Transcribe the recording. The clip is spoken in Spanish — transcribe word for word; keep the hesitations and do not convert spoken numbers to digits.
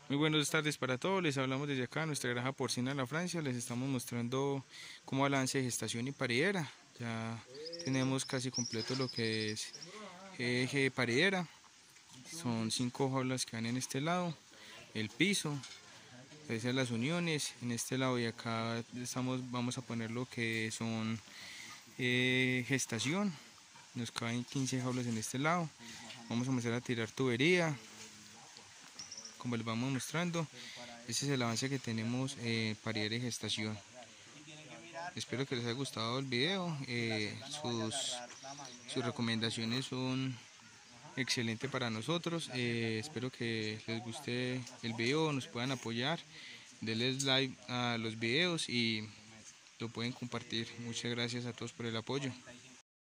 Muy buenas tardes para todos, les hablamos desde acá, nuestra granja porcina de la Francia, les estamos mostrando cómo balance de gestación y paridera. Ya tenemos casi completo lo que es eje de paridera, son cinco jaulas que van en este lado, el piso, esas las uniones, en este lado y acá estamos, vamos a poner lo que son eh, gestación, nos caben quince jaulas en este lado, vamos a empezar a tirar tubería, como les vamos mostrando. Este es el avance que tenemos en eh, paridera y gestación. Espero que les haya gustado el video. Eh, sus, sus recomendaciones son excelentes para nosotros. Eh, espero que les guste el video, nos puedan apoyar. Denles like a los videos y lo pueden compartir. Muchas gracias a todos por el apoyo.